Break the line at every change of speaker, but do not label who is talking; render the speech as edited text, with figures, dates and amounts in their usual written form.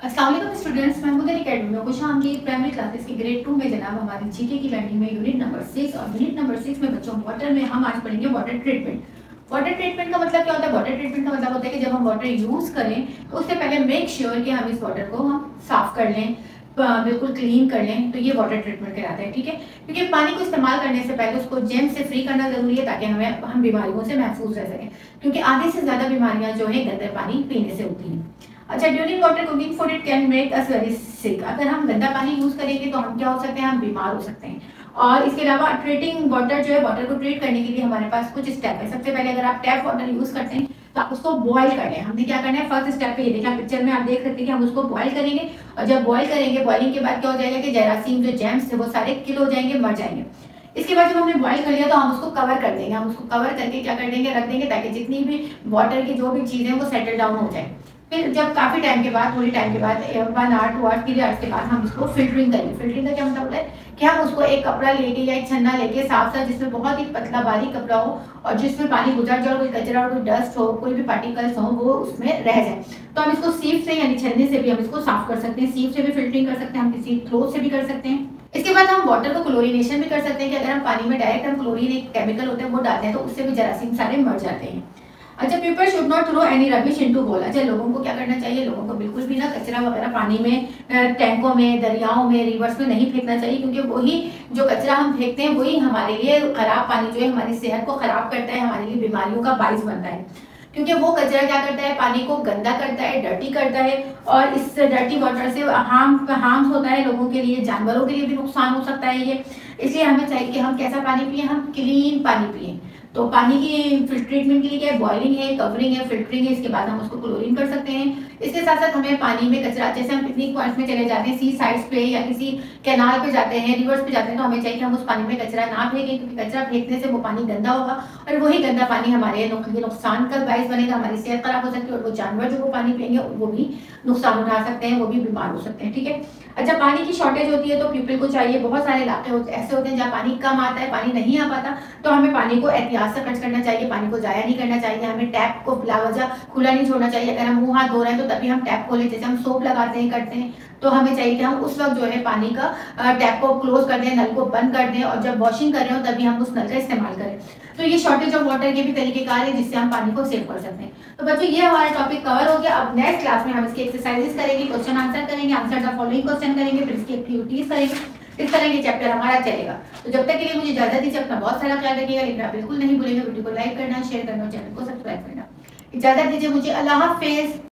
अस्सलाम वालेकुम स्टूडेंट्स, मैं मुदर अकेडमी में खुश आमदीद। प्राइमरी क्लासेस की ग्रेड 2 में जनाब हमारी जीके की लर्निंग में यूनिट नंबर 6 और यूनिट नंबर 6 में बच्चों वाटर में हम आज पढ़ेंगे वाटर ट्रीटमेंट। वाटर ट्रीटमेंट का मतलब क्या होता है? वाटर ट्रीटमेंट का मतलब होता है कि जब हम वाटर यूज़ करें तो उससे पहले मेक श्योर कि हम इस वाटर को हम साफ़ कर लें, बिल्कुल क्लीन कर लें, तो ये वाटर ट्रीटमेंट कहलाता है। ठीक है, क्योंकि पानी को इस्तेमाल करने से पहले उसको जेम से फ्री करना ज़रूरी है ताकि हम बीमारियों से महफूज रह सकें, क्योंकि आधे से ज़्यादा बीमारियाँ जो है गंदे पानी पीने से होती हैं। अच्छा, during water cooking food it can make us very sick. अगर हम गंदा पानी यूज़ करेंगे तो हम क्या हो सकते हैं? हम बीमार हो सकते हैं। और इसके अलावा ट्रीटिंग वाटर जो है, वाटर को ट्रीट करने के लिए हमारे पास कुछ स्टेप है। सबसे पहले अगर आप टैप वाटर यूज़ करते हैं तो आप उसको बॉयल कर लें। हमने क्या करना है? फर्स्ट स्टेप पे ये देखा पिक्चर में, आप देख सकते हैं कि हम उसको बॉयल करेंगे, और जब बॉयल करेंगे, बॉइलिंग के बाद क्या हो जाएगा कि जरासीम जो जैम्स थे वो सारे किल हो जाएंगे, मर जाएंगे। इसके बाद जब हमने बॉयल कर लिया तो हम उसको कवर कर देंगे। हम उसको कवर करके क्या कर देंगे? रख देंगे, ताकि जितनी भी वाटर की जो भी चीज़ें वो सेटल डाउन हो जाए। फिर जब काफ़ी टाइम के बाद, थोड़ी टाइम के बाद, 1 आवर 2 आवर 3 आवर्स के बाद हम इसको फिल्टरिंग करेंगे। फिल्टरिंग का क्या मतलब होता है कि हम उसको एक कपड़ा लेके या एक छन्ना लेके साफ साफ, जिसमें बहुत ही पतला बारीक कपड़ा हो और जिसमें पानी गुजर जाए, कोई कचरा और कोई डस्ट हो, कोई भी पार्टिकल्स हो वो उसमें रह जाए, तो हम इसको सीप से यानी छन्ने से भी हम इसको साफ कर सकते हैं। सीप से भी फिल्टरिंग कर सकते हैं, हम किसी थ्रो से भी कर सकते हैं। इसके बाद हम वाटर को क्लोरीनेशन भी कर सकते हैं कि अगर हम पानी में डायरेक्ट हम क्लोरीन एक केमिकल होता है वो डालते हैं तो उससे भी जरासीम सारे मर जाते हैं। अच्छा, people should not throw any rubbish into hole. अच्छा, लोगों को क्या करना चाहिए? लोगों को बिल्कुल भी ना कचरा वगैरह पानी में, टैंकों में, दरियाओं में, रिवर्स में नहीं फेंकना चाहिए, क्योंकि वही जो कचरा हम फेंकते हैं वही हमारे लिए खराब पानी जो है हमारी सेहत को खराब करता है, हमारे लिए बीमारियों का बाइस बनता है। क्योंकि वो कचरा क्या करता है? पानी को गंदा करता है, डर्टी करता है, और इस डर्टी वाटर से हार्म्स होता है लोगों के लिए, जानवरों के लिए भी नुकसान हो सकता है ये। इसलिए हमें चाहिए कि हम कैसा पानी पिए? हम क्लीन पानी पिए। तो पानी की ट्रीटमेंट के लिए क्या है? बॉइलिंग है, कवरिंग है, फिल्टरिंग है, इसके बाद हम उसको क्लोरीन कर सकते हैं। इसके साथ साथ हमें पानी में कचरा, जैसे हम पिकनिक पॉइंट्स में चले जाते हैं, सी साइड्स पे या किसी कैनाल पे जाते हैं, रिवर्स पे जाते हैं, तो हमें चाहिए कि हम उस पानी में कचरा ना फेंकें, क्योंकि कचरा फेंकने से वो पानी गंदा होगा और वही गंदा पानी हमारे नुकसान का बायस बनेगा, हमारी सेहत खराब हो सकती है, और वो जानवर जो वो पानी पिएंगे वो भी नुकसान उठा सकते हैं, वो भी बीमार हो सकते हैं। ठीक है। अच्छा, पानी की शॉर्टेज होती है तो पीपल को चाहिए, बहुत सारे इलाके ऐसे होते हैं जहाँ पानी कम आता है, पानी नहीं आ पाता, तो हमें पानी को एहतियात से खर्च करना चाहिए, पानी को जाया नहीं करना चाहिए, हमें टैप को बिलावजह खुला नहीं छोड़ना चाहिए। अगर हम मुंह हाथ धो रहे हैं तो तभी हम टैप खोलें, जैसे हम सोप लगाते हैं, करते हैं, तो हमें चाहिए कि हम उस वक्त जो है पानी का टैप को क्लोज कर दें, नल को बंद कर दें, और जब वॉशिंग कर रहे हो तभी हम उस नल का इस्तेमाल करें। तो ये शॉर्टेज ऑफ वाटर के भी तरीकेकार है जिससे हम पानी को सेव कर सकते हैं। तो बच्चों, ये हमारा टॉपिक कवर हो गया। अब नेक्स्ट क्लास में हम इसकी एक्सरसाइजेस करेंगे, क्वेश्चन आंसर करेंगे, आंसर द फॉलोइंग क्वेश्चन करेंगे, फिर इसकी एक्टिविटीज करेंगे। इस तरह ये चैप्टर हमारा चलेगा। तो जब तक के लिए मुझे इजाजत दीजिए, अपना बहुत सारा ख्याल रखिएगा, लेकिन आप बिल्कुल नहीं भूलेंगे वीडियो को लाइक करना, शेयर करना, चैनल को सब्सक्राइब करना। इजाजत दीजिए मुझे, अल्लाह हाफिज।